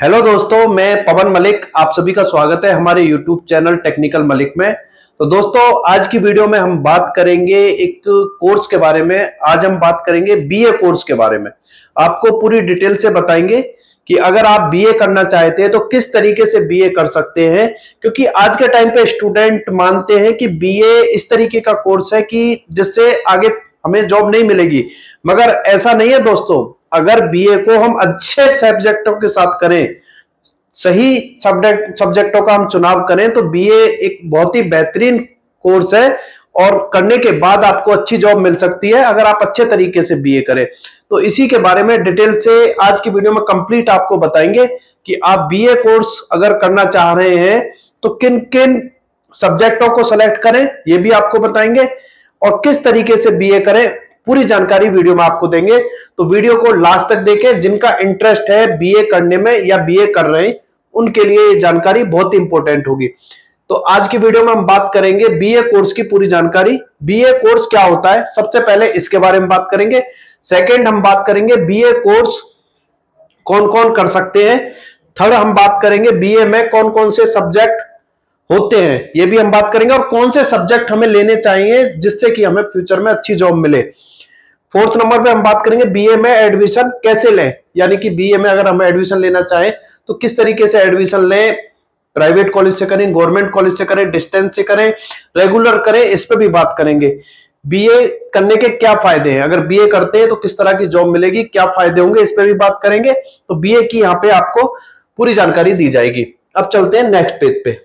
Hello दोस्तों, मैं पवन मलिक। आप सभी का स्वागत है हमारे यूट्यूब चैनल टेक्निकल मलिक में। तो दोस्तों, आज की वीडियो में हम बात करेंगे एक कोर्स के बारे में। आज हम बात करेंगे बीए कोर्स के बारे में। आपको पूरी डिटेल से बताएंगे कि अगर आप बीए करना चाहते हैं तो किस तरीके से बीए कर सकते हैं, क्योंकि आज के टाइम पे स्टूडेंट मानते हैं कि बीए इस तरीके का कोर्स है कि जिससे आगे हमें जॉब नहीं मिलेगी, मगर ऐसा नहीं है दोस्तों। अगर बीए को हम अच्छे सब्जेक्टों के साथ करें, सही सब्जेक्टों का हम चुनाव करें, तो बीए एक बहुत ही बेहतरीन कोर्स है और करने के बाद आपको अच्छी जॉब मिल सकती है अगर आप अच्छे तरीके से बीए करें। तो इसी के बारे में डिटेल से आज की वीडियो में कंप्लीट आपको बताएंगे कि आप बीए कोर्स अगर करना चाह रहे हैं तो किन किन सब्जेक्टों को सेलेक्ट करें, ये भी आपको बताएंगे, और किस तरीके से बीए करें, पूरी जानकारी वीडियो में आपको देंगे। तो वीडियो को लास्ट तक देखें। जिनका इंटरेस्ट है बीए करने में या बीए कर रहे हैं, उनके लिए ये जानकारी बहुत इंपॉर्टेंट होगी। तो आज की वीडियो में हम बात करेंगे बीए कोर्स की पूरी जानकारी। बीए कोर्स क्या होता है, सबसे पहले इसके बारे में बात करेंगे। सेकंड, हम बात करेंगे बीए कोर्स कौन कौन कर सकते हैं। थर्ड, हम बात करेंगे बीए में कौन कौन से सब्जेक्ट होते हैं, ये भी हम बात करेंगे, और कौन से सब्जेक्ट हमें लेने चाहिए जिससे कि हमें फ्यूचर में अच्छी जॉब मिले। फोर्थ नंबर पे हम बात करेंगे बीए में एडमिशन कैसे लें, यानी कि बीए में अगर हम एडमिशन लेना चाहें तो किस तरीके से एडमिशन लें। प्राइवेट कॉलेज से करें, गवर्नमेंट कॉलेज से करें, डिस्टेंस से करें, रेगुलर करें, इस पे भी बात करेंगे। बीए करने के क्या फायदे हैं, अगर बीए करते हैं तो किस तरह की जॉब मिलेगी, क्या फायदे होंगे, इस पे भी बात करेंगे। तो बीए की यहाँ पे आपको पूरी जानकारी दी जाएगी। अब चलते हैं नेक्स्ट पेज पे।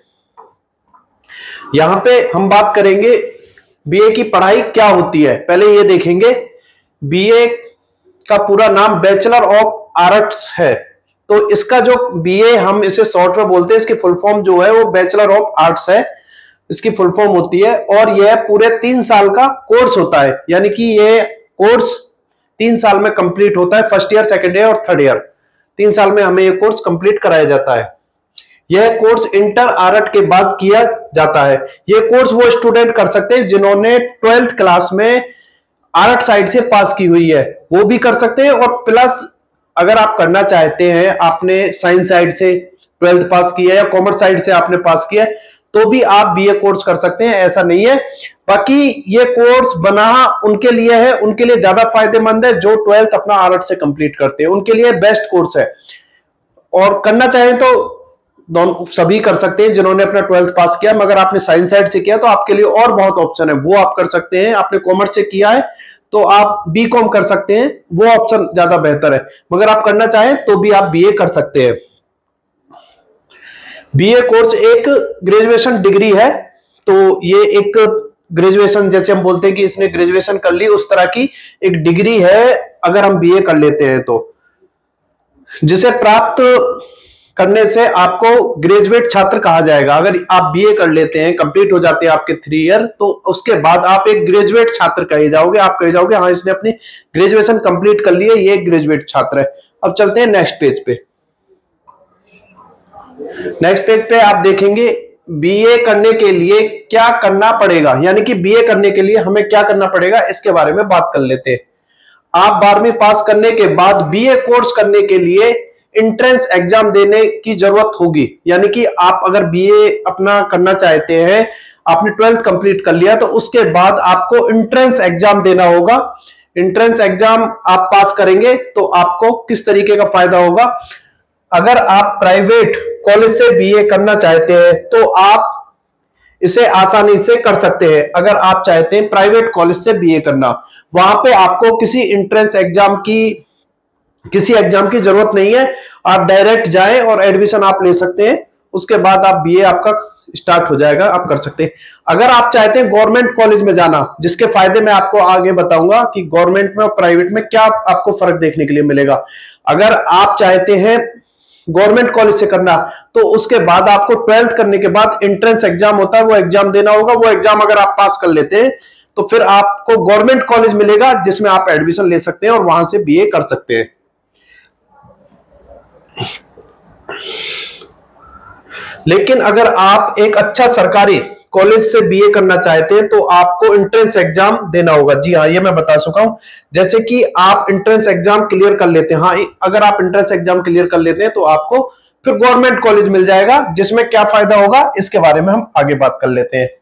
यहां पे हम बात करेंगे बीए की पढ़ाई क्या होती है। पहले ये देखेंगे, बीए का पूरा नाम बैचलर ऑफ आर्ट्स है। तो इसका जो बीए हम इसे शॉर्ट में बोलते हैं, इसकी फुल फॉर्म जो है वो बैचलर ऑफ आर्ट्स है, इसकी फुल फॉर्म होती है। और यह पूरे 3 साल का कोर्स होता है, यानी कि ये कोर्स 3 साल में कंप्लीट होता है। फर्स्ट ईयर, सेकेंड ईयर और थर्ड ईयर, 3 साल में हमें ये कोर्स कंप्लीट कराया जाता है। यह कोर्स इंटर आर्ट के बाद किया जाता है। यह कोर्स वो स्टूडेंट कर सकते हैं जिन्होंने 12th क्लास में आर्ट साइड से पास की हुई है, वो भी कर सकते हैं। और प्लस अगर आप करना चाहते हैं, आपने साइंस साइड से 12th पास किया या कॉमर्स साइड से आपने पास किया है, तो भी आप बीए कोर्स कर सकते हैं, ऐसा नहीं है। बाकी ये कोर्स बना उनके लिए है, उनके लिए ज्यादा फायदेमंद है जो 12th अपना आर्ट से कंप्लीट करते हैं, उनके लिए बेस्ट कोर्स है। और करना चाहें तो दोनों सभी कर सकते हैं जिन्होंने अपना 12th पास किया, मगर आपने साइंस साइड से किया तो आपके लिए और बहुत ऑप्शन है, वो आप कर सकते हैं। आपने कॉमर्स से किया है तो आप बीकॉम कर सकते हैं, वो ऑप्शन ज्यादा बेहतर है। मगर आप करना चाहें तो भी आप बीए कर सकते हैं। बीए कोर्स एक ग्रेजुएशन डिग्री है, तो ये एक ग्रेजुएशन, जैसे हम बोलते हैं कि इसने ग्रेजुएशन कर ली, उस तरह की एक डिग्री है अगर हम बीए कर लेते हैं तो, जिसे प्राप्त करने से आपको ग्रेजुएट छात्र कहा जाएगा। अगर आप बीए कर लेते हैं, कंप्लीट हो जाते हैं आपके 3 ईयर, तो उसके बाद आप एक ग्रेजुएट छात्र कहे जाओगे। आप कहे जाओगे हाँ, इसने अपनी ग्रेजुएशन कंप्लीट कर ली है, ये ग्रेजुएट छात्र है। अब चलते हैं नेक्स्ट पेज पे। नेक्स्ट पेज पे आप देखेंगे बीए करने के लिए क्या करना पड़ेगा, यानी कि बीए करने के लिए हमें क्या करना पड़ेगा, इसके बारे में बात कर लेते हैं। आप 12वीं पास करने के बाद बीए कोर्स करने के लिए एंट्रेंस एग्जाम देने की जरूरत होगी। यानी कि आप अगर बीए अपना करना चाहते हैं, आपने 12th कंप्लीट कर लिया, तो उसके बाद आपको एंट्रेंस एग्जाम देना होगा। एंट्रेंस एग्जाम आप पास करेंगे तो आपको किस तरीके का फायदा होगा। अगर आप प्राइवेट कॉलेज से बीए करना चाहते हैं तो आप इसे आसानी से कर सकते हैं। अगर आप चाहते हैं प्राइवेट कॉलेज से बीए करना, वहां पे आपको किसी एंट्रेंस एग्जाम की, किसी एग्जाम की जरूरत नहीं है। आप डायरेक्ट जाएं और एडमिशन आप ले सकते हैं, उसके बाद आप बीए आपका स्टार्ट हो जाएगा, आप कर सकते हैं। अगर आप चाहते हैं गवर्नमेंट कॉलेज में जाना, जिसके फायदे मैं आपको आगे बताऊंगा कि गवर्नमेंट में और प्राइवेट में क्या आपको फर्क देखने के लिए मिलेगा। अगर आप चाहते हैं गवर्नमेंट कॉलेज से करना, तो उसके बाद आपको 12th करने के बाद एंट्रेंस एग्जाम होता है, वो एग्जाम देना होगा। वो एग्जाम अगर आप पास कर लेते हैं तो फिर आपको गवर्नमेंट कॉलेज मिलेगा जिसमें आप एडमिशन ले सकते हैं और वहां से बीए कर सकते हैं। लेकिन अगर आप एक अच्छा सरकारी कॉलेज से बीए करना चाहते हैं तो आपको एंट्रेंस एग्जाम देना होगा। जी हाँ, ये मैं बता चुका हूं। जैसे कि आप एंट्रेंस एग्जाम क्लियर कर लेते हैं, हाँ, अगर आप एंट्रेंस एग्जाम क्लियर कर लेते हैं तो आपको फिर गवर्नमेंट कॉलेज मिल जाएगा, जिसमें क्या फायदा होगा इसके बारे में हम आगे बात कर लेते हैं।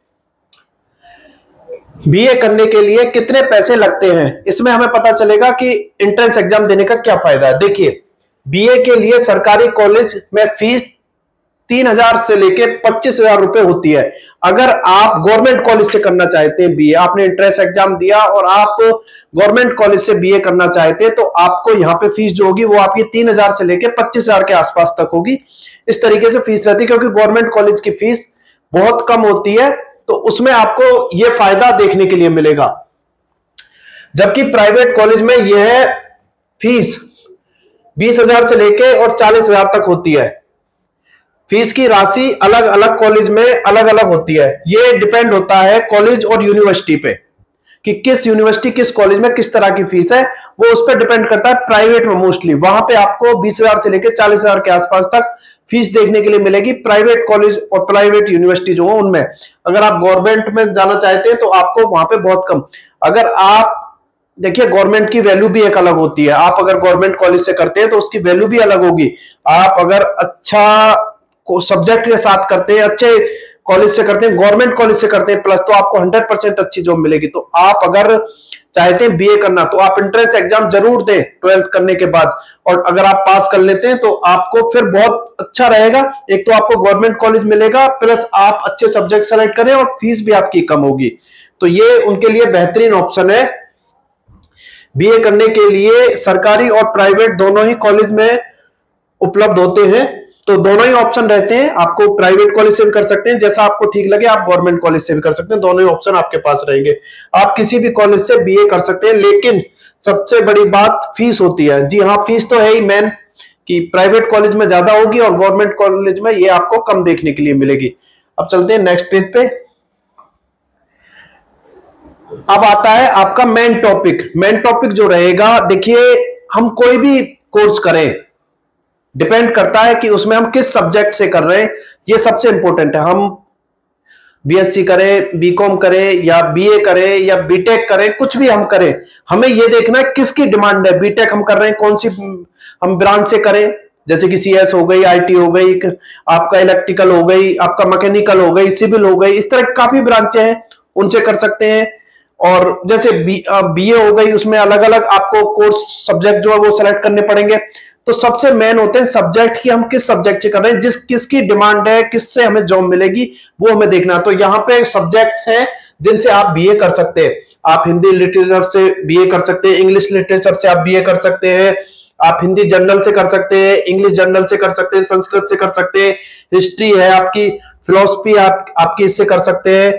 बीए करने के लिए कितने पैसे लगते हैं, इसमें हमें पता चलेगा कि एंट्रेंस एग्जाम देने का क्या फायदा है। देखिए, बीए के लिए सरकारी कॉलेज में फीस 3,000 से लेके 25,000 रुपए होती है। अगर आप गवर्नमेंट कॉलेज से करना चाहते हैं बीए, आपने एंट्रेंस एग्जाम दिया और आप गवर्नमेंट कॉलेज से बीए करना चाहते हैं, तो आपको यहाँ पे फीस जो होगी वो आपकी 3,000 से लेके 25,000 के आसपास तक होगी। इस तरीके से फीस रहती है, क्योंकि गवर्नमेंट कॉलेज की फीस बहुत कम होती है, तो उसमें आपको यह फायदा देखने के लिए मिलेगा। जबकि प्राइवेट कॉलेज में यह फीस 20,000 से लेके और 40,000 तक होती है। फीस की राशि अलग अलग कॉलेज में अलग अलग होती है। यह डिपेंड होता है कॉलेज और यूनिवर्सिटी पे कि किस यूनिवर्सिटी किस कॉलेज में किस तरह की फीस है, वो उस पर डिपेंड करता है। प्राइवेट में मोस्टली वहां पे आपको 20,000 से लेकर 40,000 के आसपास तक फीस देखने के लिए मिलेगी, प्राइवेट कॉलेज और प्राइवेट यूनिवर्सिटी जो है उनमें। अगर आप गवर्नमेंट में जाना चाहते हैं तो आपको वहां पे बहुत कम। अगर आप देखिए, गवर्नमेंट की वैल्यू भी एक अलग होती है। आप अगर गवर्नमेंट कॉलेज से करते हैं तो उसकी वैल्यू भी अलग होगी। आप अगर अच्छा सब्जेक्ट के साथ करते हैं, अच्छे कॉलेज से करते हैं, गवर्नमेंट कॉलेज से करते हैं प्लस, तो आपको 100% अच्छी जॉब मिलेगी। तो आप अगर चाहते हैं बीए करना तो आप एंट्रेंस एग्जाम जरूर दें 12th करने के बाद, और अगर आप पास कर लेते हैं तो आपको फिर बहुत अच्छा रहेगा। एक तो आपको गवर्नमेंट कॉलेज मिलेगा, प्लस आप अच्छे सब्जेक्ट सेलेक्ट करें और फीस भी आपकी कम होगी। तो ये उनके लिए बेहतरीन ऑप्शन है। बीए करने के लिए सरकारी और प्राइवेट दोनों ही कॉलेज में उपलब्ध होते हैं, तो दोनों ही ऑप्शन रहते हैं। आपको प्राइवेट कॉलेज से भी कर सकते हैं, जैसा आपको ठीक लगे आप गवर्नमेंट कॉलेज से भी कर सकते हैं। दोनों ही ऑप्शन आपके पास रहेंगे। आप किसी भी कॉलेज से बीए कर सकते हैं, लेकिन सबसे बड़ी बात फीस होती है। जी हाँ, फीस तो है ही मेन, कि प्राइवेट कॉलेज में ज्यादा होगी और गवर्नमेंट कॉलेज में ये आपको कम देखने के लिए मिलेगी। अब चलते हैं नेक्स्ट पेज पे। अब आता है आपका मेन टॉपिक। मेन टॉपिक जो रहेगा, देखिए, हम कोई भी कोर्स करें डिपेंड करता है कि उसमें हम किस सब्जेक्ट से कर रहे हैं। ये सबसे इंपॉर्टेंट है। हम बीएससी करें, बीकॉम करें या बीए करें या बीटेक करें, कुछ भी हम करें, हमें यह देखना है किसकी डिमांड है। बीटेक हम कर रहे हैं, कौन सी हम ब्रांच से करें, जैसे कि सीएस हो गई, आईटी हो गई, आपका इलेक्ट्रिकल हो गई, आपका मैकेनिकल हो गई, सिविल हो गई, इस तरह काफी ब्रांचें हैं, उनसे कर सकते हैं। और जैसे बीए हो गई, उसमें अलग अलग आपको कोर्स सब्जेक्ट जो है वो सेलेक्ट करने पड़ेंगे। तो सबसे मेन होते हैं सब्जेक्ट की, हम किस सब्जेक्ट से कर रहे हैं, किसकी डिमांड है, किससे हमें जॉब मिलेगी, वो हमें देखना है। तो यहाँ पे सब्जेक्ट्स हैं जिनसे आप बीए कर सकते हैं। आप हिंदी लिटरेचर से बीए कर सकते हैं, इंग्लिश लिटरेचर से आप बीए कर सकते हैं, आप हिंदी जर्नल से कर सकते हैं, इंग्लिश जर्नल से कर सकते हैं, संस्कृत से कर सकते हैं, हिस्ट्री है आपकी, फिलोसफी आपकी इससे कर सकते हैं,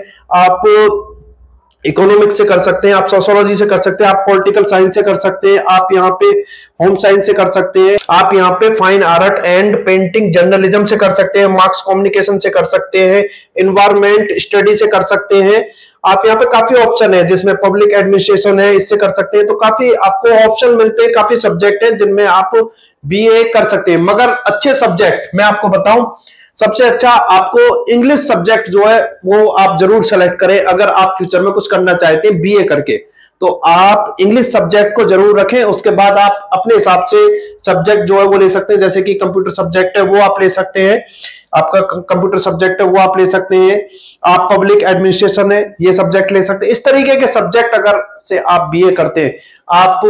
आप इकोनॉमिक्स से कर सकते हैं, आप सोशियोलॉजी से कर सकते हैं, आप पॉलिटिकल साइंस से कर सकते हैं, आप यहाँ पे होम साइंस से कर सकते हैं, आप यहाँ पे fine art and painting journalism से कर सकते हैं, मार्क्स कम्युनिकेशन से कर सकते हैं, इन्वायरमेंट स्टडी से कर सकते हैं। आप यहाँ पे काफी ऑप्शन है, जिसमें पब्लिक एडमिनिस्ट्रेशन है, इससे कर सकते हैं। तो काफी आपको ऑप्शन मिलते हैं, काफी सब्जेक्ट है जिनमें आप बीए कर सकते हैं। मगर अच्छे सब्जेक्ट मैं आपको बताऊं, सबसे अच्छा आपको इंग्लिश सब्जेक्ट जो है वो आप जरूर सेलेक्ट करें। अगर आप फ्यूचर में कुछ करना चाहते हैं बीए करके, तो आप इंग्लिश सब्जेक्ट को जरूर रखें। उसके बाद आप अपने हिसाब से सब्जेक्ट जो है वो ले सकते हैं, जैसे कि कंप्यूटर सब्जेक्ट है वो आप ले सकते हैं, आपका कंप्यूटर सब्जेक्ट है वो आप ले सकते हैं, आप पब्लिक एडमिनिस्ट्रेशन है ये सब्जेक्ट ले सकते हैं। इस तरीके के सब्जेक्ट अगर से आप बीए करते हैं, आप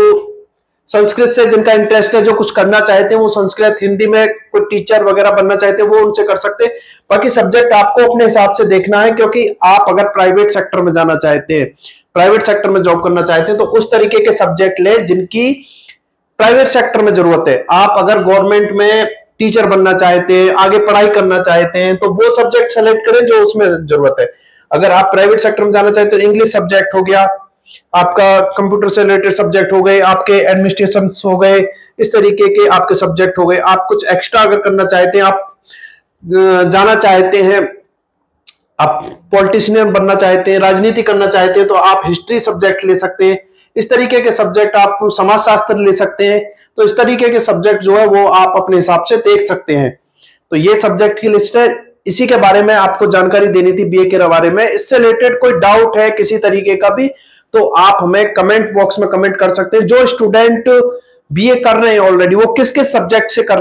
संस्कृत से जिनका इंटरेस्ट है, जो कुछ करना चाहते हैं वो संस्कृत, हिंदी में कोई टीचर वगैरह बनना चाहते हैं वो उनसे कर सकते हैं। बाकी सब्जेक्ट आपको अपने हिसाब से देखना है, क्योंकि आप अगर प्राइवेट सेक्टर में जाना चाहते हैं, प्राइवेट सेक्टर में जॉब करना चाहते हैं, तो उस तरीके के सब्जेक्ट ले जिनकी प्राइवेट सेक्टर में जरूरत है। आप अगर गवर्नमेंट में टीचर बनना चाहते हैं, आगे पढ़ाई करना चाहते हैं, तो वो सब्जेक्ट सेलेक्ट करें जो उसमें जरूरत है। अगर आप प्राइवेट सेक्टर में जाना चाहते हैं तो इंग्लिश सब्जेक्ट हो गया, आपका कंप्यूटर से रिलेटेड सब्जेक्ट हो गए, आपके एडमिनिस्ट्रेशन हो गए, इस तरीके के आपके सब्जेक्ट हो गए। आप कुछ एक्स्ट्रा अगर करना चाहते हैं, आप जाना चाहते हैं, आप पॉलिटिशियन बनना चाहते हैं, राजनीति करना चाहते हैं, तो आप हिस्ट्री सब्जेक्ट ले सकते हैं। इस तरीके के सब्जेक्ट, आप समाजशास्त्र ले सकते हैं। तो इस तरीके के सब्जेक्ट जो है वो आप अपने हिसाब से देख सकते हैं। तो ये सब्जेक्ट की लिस्ट है, इसी के बारे में आपको जानकारी देनी थी बीए के बारे में। इससे रिलेटेड कोई डाउट है किसी तरीके का भी, तो आप हमें कमेंट बॉक्स में कमेंट कर सकते हैं। जो स्टूडेंट बीए कर रहे हैं ऑलरेडी, वो किस किस सब्जेक्ट से कर रहे हैं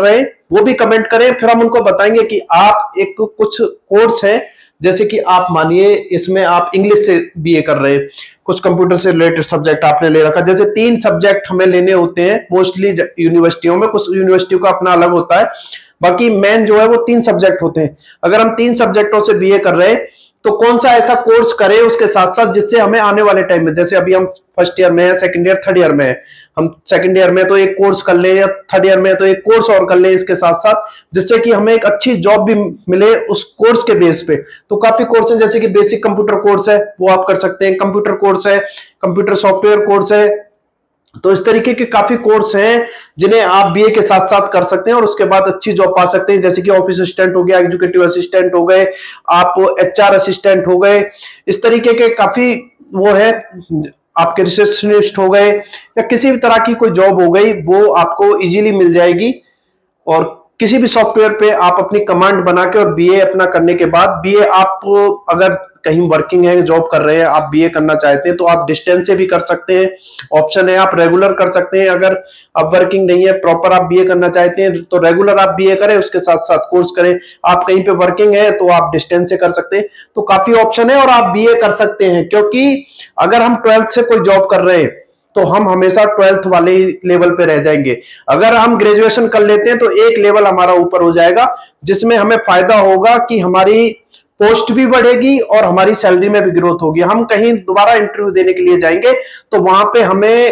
वो भी कमेंट करें, फिर हम उनको बताएंगे कि आप एक कुछ कोर्स है, जैसे कि आप मानिए इसमें आप इंग्लिश से बीए कर रहे हैं, कुछ कंप्यूटर से रिलेटेड सब्जेक्ट आपने ले रखा, जैसे 3 सब्जेक्ट हमें लेने होते हैं मोस्टली यूनिवर्सिटियों में, कुछ यूनिवर्सिटियों का अपना अलग होता है, बाकी मेन जो है वो 3 सब्जेक्ट होते हैं। अगर हम 3 सब्जेक्टों से बीए कर रहे हैं तो कौन सा ऐसा कोर्स करें उसके साथ साथ जिससे हमें आने वाले टाइम में, जैसे अभी हम फर्स्ट ईयर में है, सेकंड ईयर, थर्ड ईयर में है, हम सेकंड ईयर में तो एक कोर्स कर ले, या थर्ड ईयर में तो एक कोर्स और कर ले इसके साथ साथ, जिससे कि हमें एक अच्छी जॉब भी मिले उस कोर्स के बेस पे। तो काफी कोर्स है, जैसे कि बेसिक कंप्यूटर कोर्स है वो आप कर सकते हैं, कंप्यूटर कोर्स है, कंप्यूटर सॉफ्टवेयर कोर्स है। तो इस तरीके के काफी कोर्स हैं जिन्हें आप बीए के साथ साथ कर सकते हैं और उसके बाद अच्छी जॉब पा सकते हैं, जैसे कि ऑफिस असिस्टेंट हो गया, एग्जीक्यूटिव असिस्टेंट हो गए, आप एचआर असिस्टेंट हो गए, इस तरीके के काफी वो है, आपके रिसेप्शनिस्ट हो गए, या किसी भी तरह की कोई जॉब हो गई वो आपको इजीली मिल जाएगी। और किसी भी सॉफ्टवेयर पे आप अपनी कमांड बना के और बीए अपना करने के बाद, बीए आप अगर कहीं वर्किंग है, जॉब कर रहे हैं, आप बीए करना चाहते हैं तो आप डिस्टेंस से भी कर सकते हैं, ऑप्शन है, आप रेगुलर कर सकते हैं। अगर आप वर्किंग नहीं है, प्रॉपर आप बीए करना चाहते हैं तो रेगुलर आप बीए करें, उसके साथ साथ कोर्स करें। आप कहीं पे वर्किंग है तो आप डिस्टेंस से कर सकते हैं। तो काफी ऑप्शन है और आप बीए कर सकते हैं, क्योंकि अगर हम 12th से कोई जॉब कर रहे हैं तो हम हमेशा 12th वाले लेवल पे रह जाएंगे। अगर हम ग्रेजुएशन कर लेते हैं तो एक लेवल हमारा ऊपर हो जाएगा, जिसमें हमें फायदा होगा कि हमारी पोस्ट भी बढ़ेगी और हमारी सैलरी में भी ग्रोथ होगी। हम कहीं दोबारा इंटरव्यू देने के लिए जाएंगे तो वहां पे हमें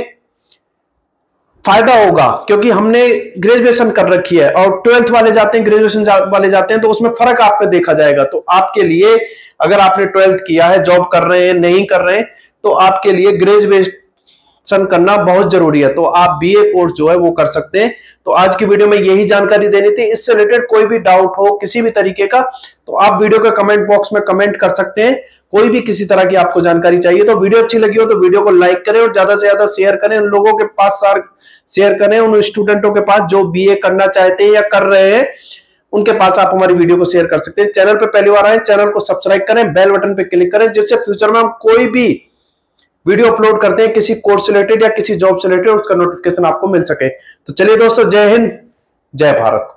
फायदा होगा, क्योंकि हमने ग्रेजुएशन कर रखी है, और 12th वाले जाते हैं, ग्रेजुएशन वाले जाते हैं, तो उसमें फर्क आप पे देखा जाएगा। तो आपके लिए, अगर आपने 12th किया है, जॉब कर रहे हैं, नहीं कर रहे हैं, तो आपके लिए ग्रेजुएशन करना बहुत जरूरी है। तो आप बीए कोर्स जो है वो कर सकते हैं। तो आज की वीडियो में यही जानकारी देनी थी। इससे रिलेटेड कोई भी डाउट हो किसी भी तरीके का तो आप वीडियो के कमेंट बॉक्स में कमेंट कर सकते हैं। कोई भी किसी तरह की आपको जानकारी चाहिए तो वीडियो अच्छी लगी हो तो वीडियो को लाइक करें और ज्यादा से ज्यादा शेयर करें, उन लोगों के पास शेयर करें, उन स्टूडेंट्स के पास जो बीए करना चाहते हैं या कर रहे हैं, उनके पास आप हमारी वीडियो को शेयर कर सकते हैं। चैनल पे पहली बार आए, चैनल को सब्सक्राइब करें, बेल बटन पे क्लिक करें, जिससे फ्यूचर में हम कोई भी वीडियो अपलोड करते हैं किसी कोर्स से रिलेटेड या किसी जॉब से रिलेटेड, उसका नोटिफिकेशन आपको मिल सके। तो चलिए दोस्तों, जय हिंद, जय भारत।